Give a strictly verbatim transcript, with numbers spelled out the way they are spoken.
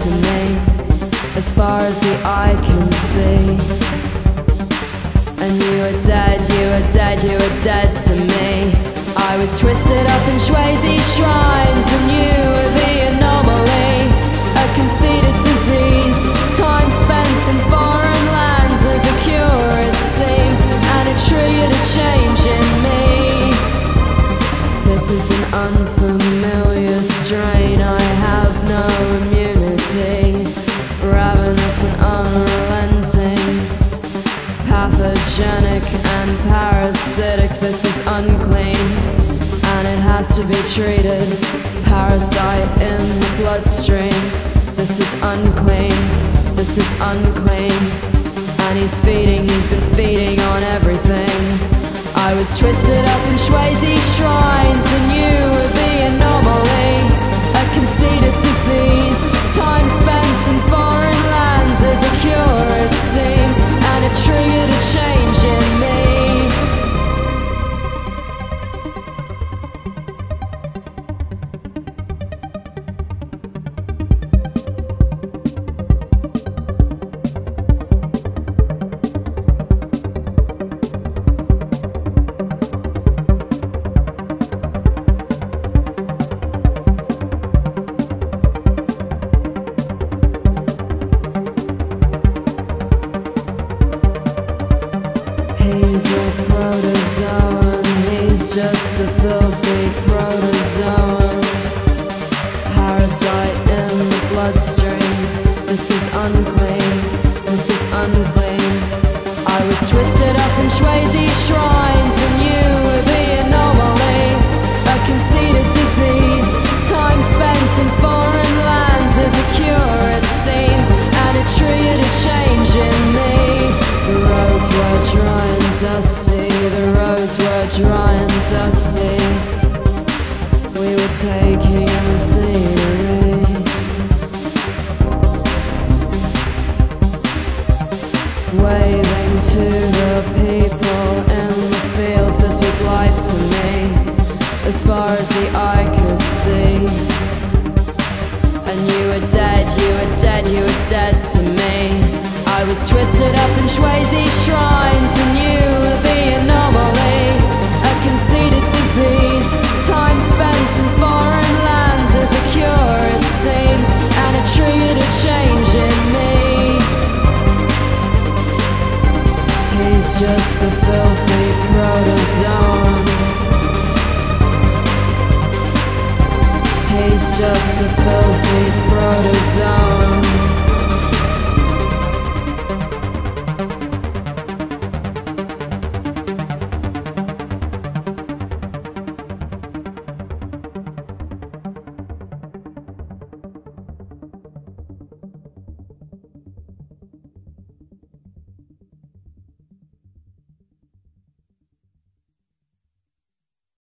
to me, as far as the eye can see. And you were dead, you were dead, you were dead to me. I was twisted up in Swayze shrines, and you were the anomaly, a conceited disease, time spent in foreign lands as a cure it seems, and it triggered a change in me. This is an unfamiliar strain, I have no immunity, ravenous and unrelenting, pathogenic and parasitic. This is unclean, and it has to be treated. Parasite in the bloodstream. This is unclean, this is unclean. And he's feeding, he's been feeding on everything. I was twisted up in Swayze shrines, and you were the anomaly, a conceited disease, time spent in foreign lands as a cure it seems, and it triggered a change in me. He's a protozoan, he's just a filthy protozoan, parasite in the bloodstream. This is unclean, this is unclean. I was twisted up in Swayze shrines, and you were the anomaly, a conceited disease, time spent in foreign lands as a cure it seems, and it triggered a change in me. The roads were dry and dusty, the roads were dry and dusty. We were taking in the scenery, waving to the people in the fields. This was life to me, as far as the eye could see. And you were dead, you were dead, you were dead to me. I was twisted up in Swayze shrines, and you were the anomaly, a conceited disease, time spent in foreign lands as a cure it seems, and it triggered a change in me. He's just a filthy protozoan, he's just a filthy protozoan.